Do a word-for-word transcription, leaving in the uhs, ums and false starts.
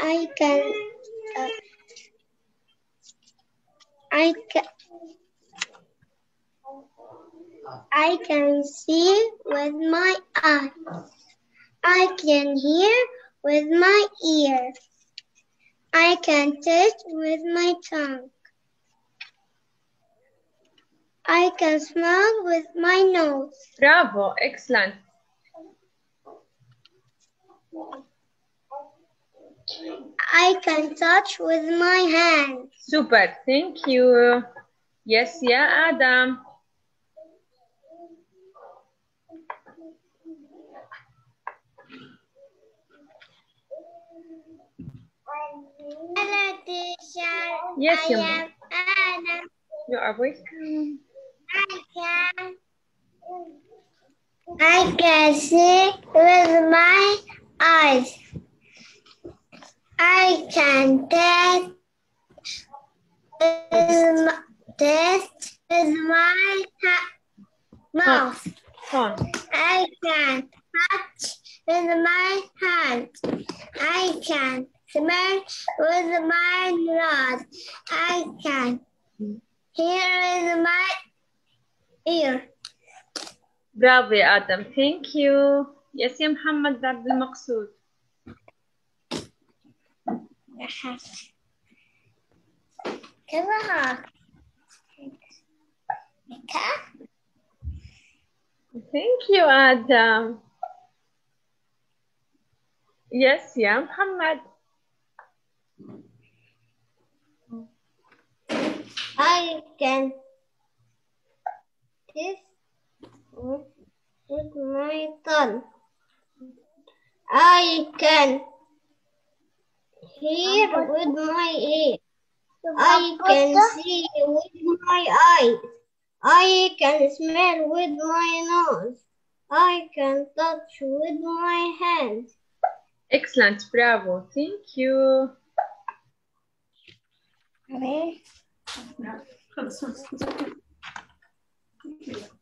I can uh, I can I can see with my eyes. I can hear with my ear. I can taste with my tongue. I can smell with my nose. Bravo, excellent. I can touch with my hands. Super, thank you. Yes, yeah, Adam. Hello, teacher. Yes, I am Anna. You are voice. I can. I can see with my eyes. I can taste with my, taste with my mouth. Huh. I can touch with my hand. I can smell with my nose. I can hear with my ear. Bravo يا آدم. Thank you. Yes يا محمد عبد المقصود. كذا. Thank you Adam. Yes يا محمد. I can taste with my tongue. I can hear with my ear. I can see with my eyes. I can smell with my nose. I can touch with my hands. Excellent, bravo. Thank you. Okay.